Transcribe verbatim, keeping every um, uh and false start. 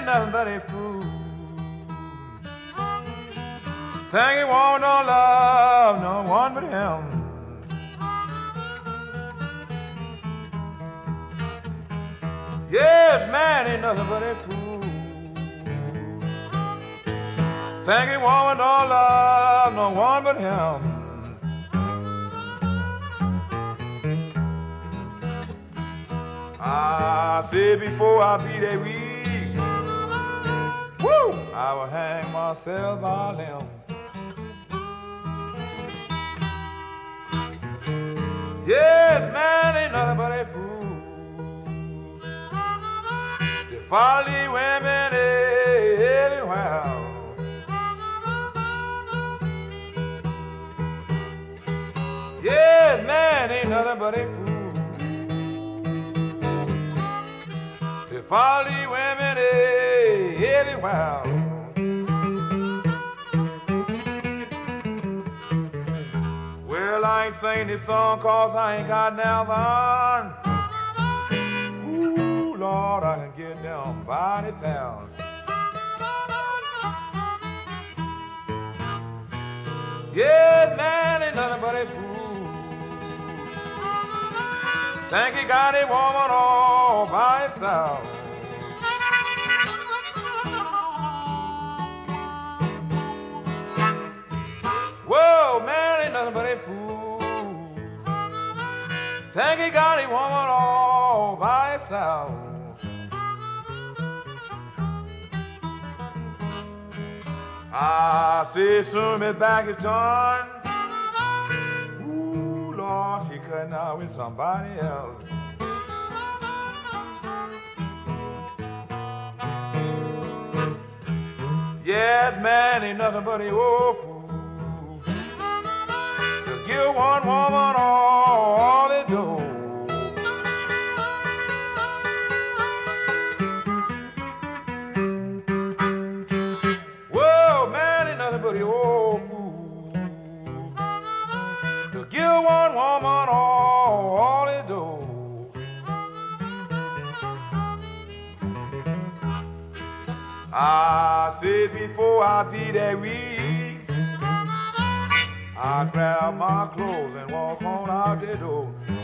nothing but a fool. Think he want no love, no one but him. Yes, man ain't nothing but a fool. Think he want no love, no one but him. I said before I be that weak, woo, I will hang myself by a limb. Yes, man ain't nothing but a fool. They follow these women everywhere. Yes, man ain't nothing but a fool. They follow these women everywhere. Well, I ain't singing this song cause I ain't got nothing. Ooh, Lord, I can get them body pounds. Yes, man ain't nothing but a fool. Think he got a woman all by himself. Whoa, man ain't nothing but a fool. Think he got a woman all by himself. I see soon Miss back is done. Ooh, Lord, she cutting out with somebody else. Yes, man ain't nothing but a old fool. Give one woman all they do. Whoa, man ain't nothing but a old fool. To give one woman all, all they do. I said before I be that weak, I grab my clothes and walk on out the door.